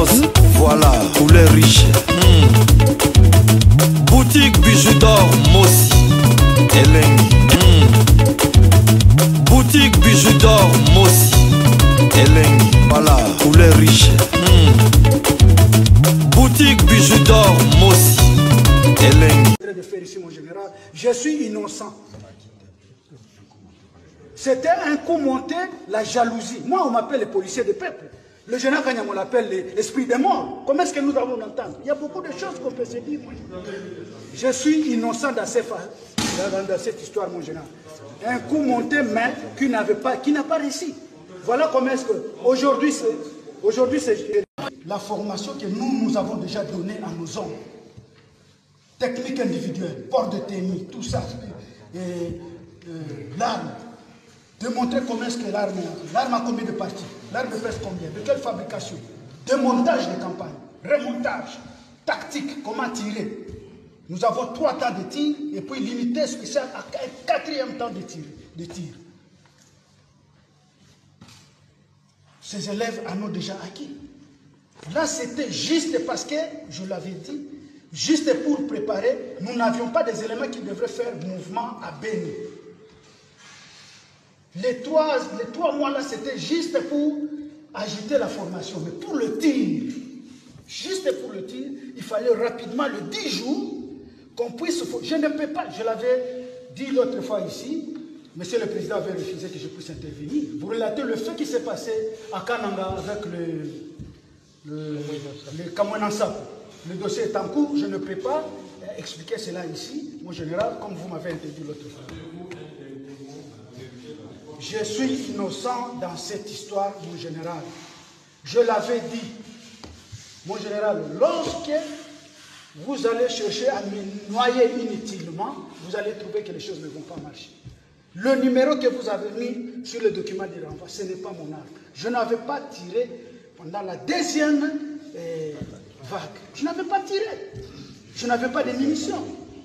Voilà, poulet riche. Boutique bijoux d'or Mossi Elengi. Boutique bijoux d'or Mossi Elengi. Voilà, poulet riche. Boutique bijoux d'or Mossi Elengi. De faire ici, mon général, je suis innocent. C'était un coup monté, la jalousie. Moi, on m'appelle les policiers de peuple. Le général Kanyama, on l'appelle l'esprit des morts. Comment est-ce que nous allons l'entendre? Il y a beaucoup de choses qu'on peut se dire. Je suis innocent dans cette histoire, mon général. Un coup monté, mais qui n'a pas réussi. Voilà comment est-ce que aujourd'hui c'est la formation que nous avons déjà donnée à nos hommes. Technique individuelle, port de tenue, tout ça, l'arme. Démontrer comment est-ce que l'arme a combien de parties, l'arme pèse combien, de quelle fabrication, démontage de campagne, remontage, tactique, comment tirer. Nous avons 3 temps de tir et puis limité spécial à un 4e temps de tir. Ces élèves en ont déjà acquis. Là, c'était juste parce que, je l'avais dit, juste pour préparer, nous n'avions pas des éléments qui devraient faire mouvement à Béni. Les 3 mois là, c'était juste pour agiter la formation. Mais pour le tir, juste pour le tir, il fallait rapidement, le 10 jours, qu'on puisse... Je ne peux pas, je l'avais dit l'autre fois ici, Monsieur le Président avait refusé que je puisse intervenir. Vous relatez le fait qui s'est passé à Kananga avec le Kamwenansapo. Le dossier est en cours, je ne peux pas expliquer cela ici, mon général, comme vous m'avez interdit l'autre fois. Je suis innocent dans cette histoire, mon général. Je l'avais dit, mon général, lorsque vous allez chercher à me noyer inutilement, vous allez trouver que les choses ne vont pas marcher. Le numéro que vous avez mis sur le document de renvoi, ce n'est pas mon arme. Je n'avais pas tiré pendant la 2e vague. Je n'avais pas tiré. Je n'avais pas de munitions.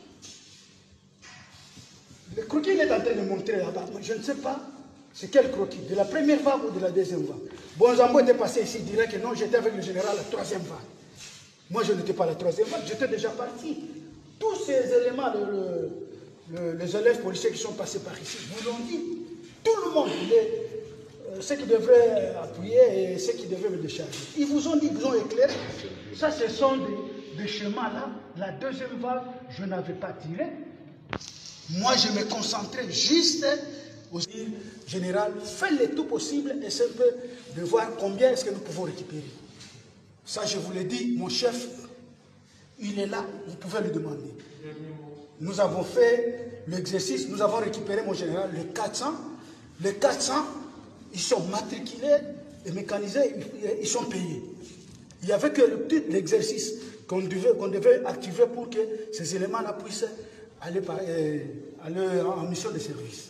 Le croquis, il est en train de montrer là-bas. Je ne sais pas c'est quel croquis, de la 1e vague ou de la 2e vague. Bonzambo était passé ici, il dirait que non, j'étais avec le général à la 3e vague. Moi, je n'étais pas à la 3e vague, j'étais déjà parti. Tous ces éléments, les élèves policiers qui sont passés par ici, vous l'ont dit. Tout le monde, ceux qui devraient appuyer et ceux qui devaient me décharger. Ils vous ont dit, ils vous ont éclairé. Ça, ce sont des chemins là. La 2e vague, je n'avais pas tiré. Moi, je me concentrais juste aussi, général, faites le tout possible et c'est un peu de voir combien est-ce que nous pouvons récupérer. Ça, je vous l'ai dit, mon chef, il est là, vous pouvez lui demander. Nous avons fait l'exercice, nous avons récupéré, mon général, les 400. Les 400, ils sont matriculés et mécanisés, ils sont payés. Il n'y avait que l'exercice qu'on devait activer pour que ces éléments-là puissent aller en mission de service.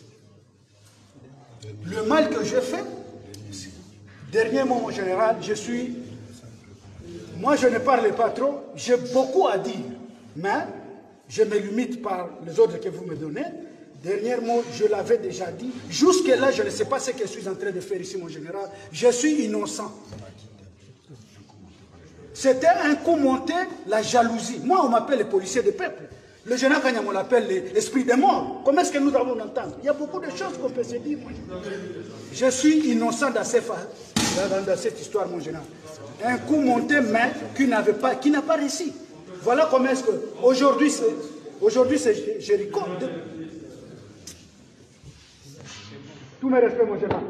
Le mal que j'ai fait, dernièrement, mon général, moi je ne parle pas trop, j'ai beaucoup à dire, mais je me limite par les ordres que vous me donnez. Dernièrement, je l'avais déjà dit, jusque-là, je ne sais pas ce que je suis en train de faire ici, mon général, je suis innocent. C'était un coup monté, la jalousie. Moi, on m'appelle les policiers de peuple. Le général Kanyama, on l'appelle l'esprit des morts. Comment est-ce que nous allons l'entendre? Il y a beaucoup de choses qu'on peut se dire. Je suis innocent dans cette histoire, mon général. Un coup monté, mais qui n'a pas réussi. Voilà comment est-ce que aujourd'hui c'est Jéricho. Tous mes respects, mon général.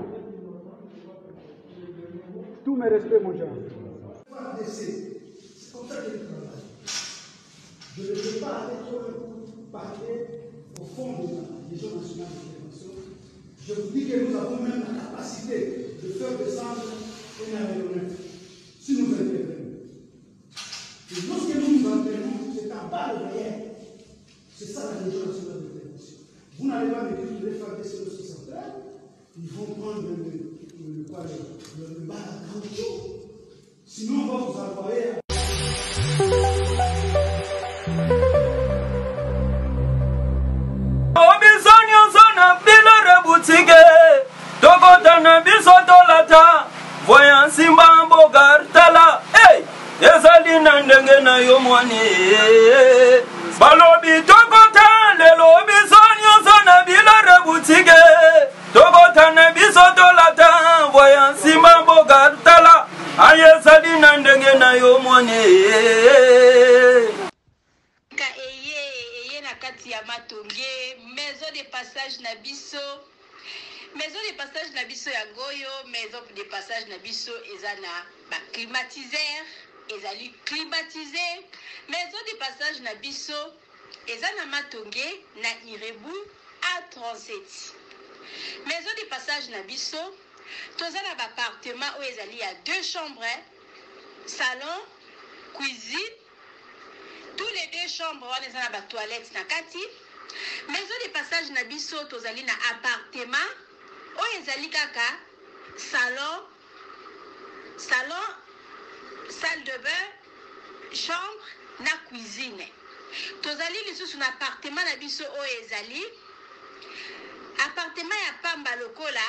Tous mes respects, mon général. C'est comme ça que je travaille. Je ne veux pas aller trop parler au fond de la Légion nationale d'intervention. Je vous dis que nous avons même la capacité de faire descendre un aéronef si nous intervenons. Et lorsque nous nous entraînons, c'est en bas de derrière. C'est ça la Légion nationale d'intervention. Vous n'allez pas me dire que vous devez faire des choses qui s'entraînent. Ils vont prendre le bar à caoutchouc. Sinon, on va vous envoyer à... Voyant Simba Bogar Tala, hey! moni balobi tokota lelo biso nyonso na bilare boutique tokota na biso tolata voya nsima bogatala ayesadi na ndenge na yo moni eye na kati ya matonge maison de passage na biso maison de passage na biso ya goyo maison de passage na biso ezana ba climatiseur ezali climatisé maison de passage na biso ezana matonge na Irebu A37 maison de passage na biso tozana ba appartement où ezali ya 2 chambres salon cuisine tous les 2 chambres wana ezana ba toilette na kati maison de passage na biso tozali na appartement où ezali kaka salon salle de bain chambre na cuisine tozali lisusu na appartement na biso oyo ezali appartement ya pamba lokola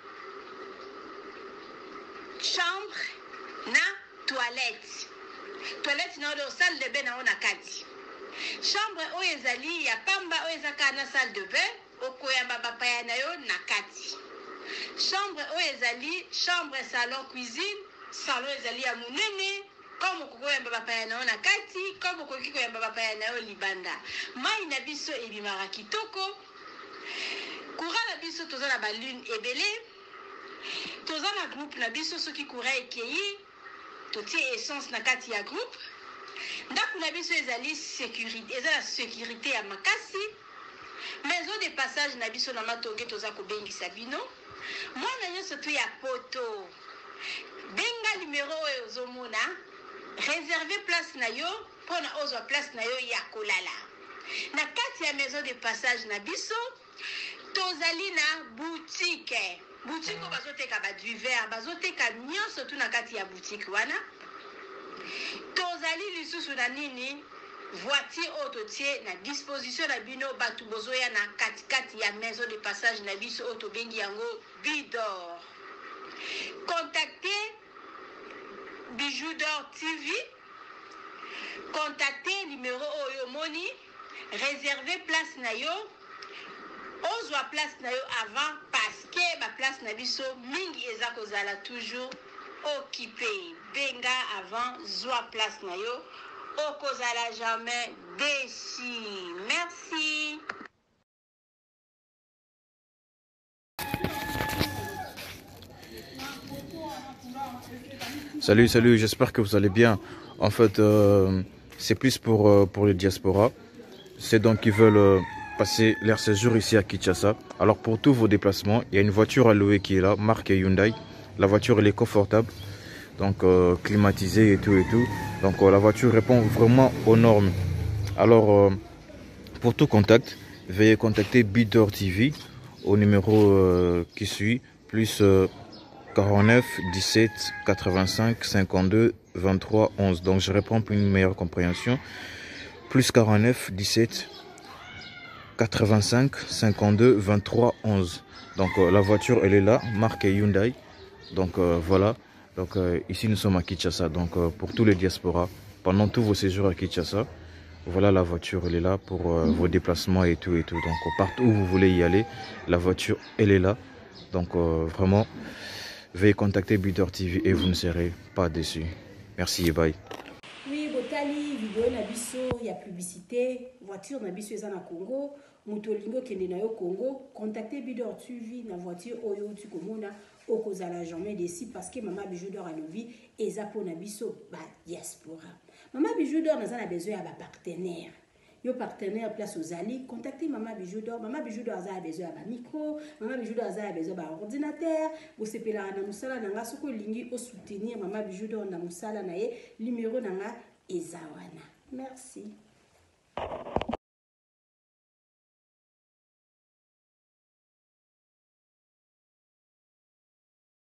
chambre na toilette na oyo salle de bain na ona kati chambre oyo ezali ya pamba oyo ezaka na salle de bain okoyamba bapaya na yo na kati chambre oyo ezali chambre salon cuisine salon ezali ya munene comme kokoyamba bapaya na yo na kati comme okoki koyamba bapaya na yo libanda mai na biso ebimaka kitoko courant na biso toza na balune ebele toza na groupe na biso soki courant ekei totie essence na kati ya groupe ndako na biso ezali sécurité eza na sécurité ya makasi maison de passage na biso na matonge toza kobengisa bino mwana nyonso to ya poto benga numéro oyo ozomona réserver place na yo mpona ozwa place na yo ya kolala na kati ya maison de passage na biso tozali na boutique oyo bazoteka baduver bazoteka nyonso tu na kati ya boutique wana tozali lisusu na nini voiture oyo totie na disposition na bino bato bozoya na katikati ya maison de passage na biso oyo tobengi yango Bidor. Contactez Bijou d'Or TV, contactez numéro oyo moni, réservez place na yo, ozwa place na yo avant parce que ba place na biso mingi eza kozala toujours occupé. Benga avant zwa place na yo, okozala jamais déçu. Merci. Salut, j'espère que vous allez bien. En fait, c'est plus pour les diasporas. C'est donc qui veulent passer leur séjour ici à Kinshasa. Alors pour tous vos déplacements, il y a une voiture à louer qui est là, marque Hyundai. La voiture elle est confortable, donc climatisée et tout. Donc la voiture répond vraiment aux normes. Alors pour tout contact, veuillez contacter Bidor TV au numéro qui suit, plus 49 17 85 52 23 11. Donc je réponds pour une meilleure compréhension. Plus 49 17 85 52 23 11. Donc la voiture elle est là, marque Hyundai. Donc voilà. Donc ici nous sommes à Kinshasa. Donc pour tous les diasporas, pendant tous vos séjours à Kinshasa, voilà la voiture elle est là pour vos déplacements et tout. Donc partout où vous voulez y aller, la voiture elle est là. Donc vraiment, veuillez contacter Bidor TV et vous ne serez pas déçus. Merci et bye. Oui, Botali, vidéo na biso, il y a publicité, voiture na biso eza na Congo, mutolingo kende na yo Congo, contactez Bidor TV na voiture oyo tu komona okozala jamais déçu parce que maman Bijou d'Or alobi eza po na biso ba diaspora. Maman Bijou d'Or naza na besoin ya ba partenaire. Yo partenaire place aux alliés, contactez Maman Bijou d'Or. Maman Bijou d'Or a besoin de micro, Maman Bijou d'Or a besoin d'ordinateur. Vous sepelez na musala nanga soko lingi au soutenir Maman Bijou d'Or na musala na ye numéro nanga ezawana. Merci.